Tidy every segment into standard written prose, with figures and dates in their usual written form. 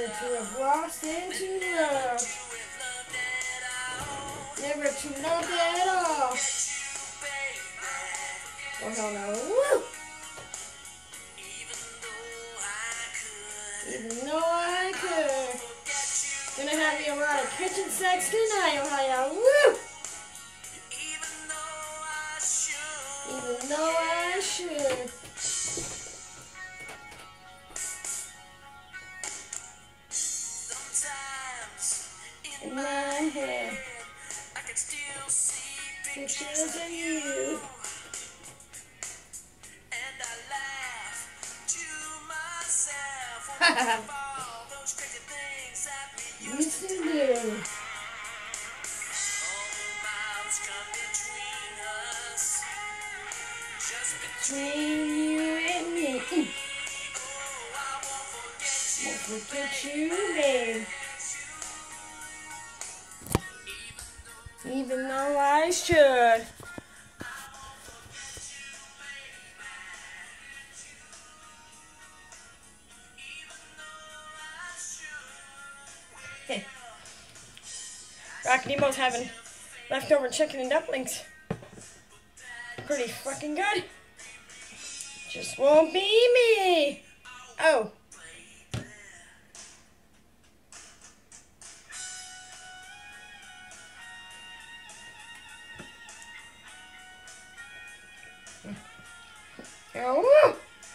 to have lost and to love. Never to love at all. Oh hell no. Woo! Even though I could. Gonna have you a lot of kitchen sex tonight, Ohio. Woo! Even though I should. In my head, I can still see pictures of you. And I laugh to myself all those crazy things that we used to do. All the miles come between us, just between you and me. Oh, I won't forget you, babe. Even though I should. Hey. Rocky Nemo's having leftover chicken and dumplings. Pretty fucking good. Just won't be me. Oh. Oh.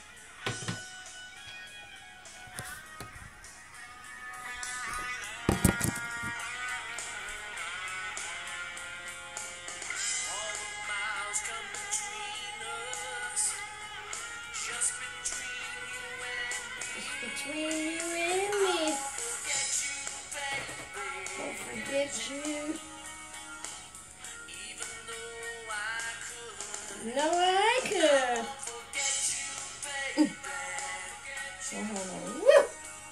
Between you and me, won't forget you. No, I could. Woo!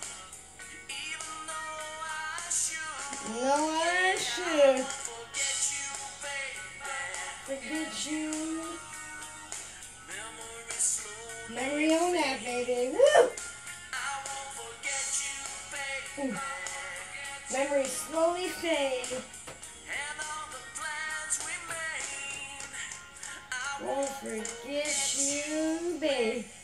No, I should. Forget you. Memory on that, baby. Woo! Memories slowly fade. Won't forget you, babe.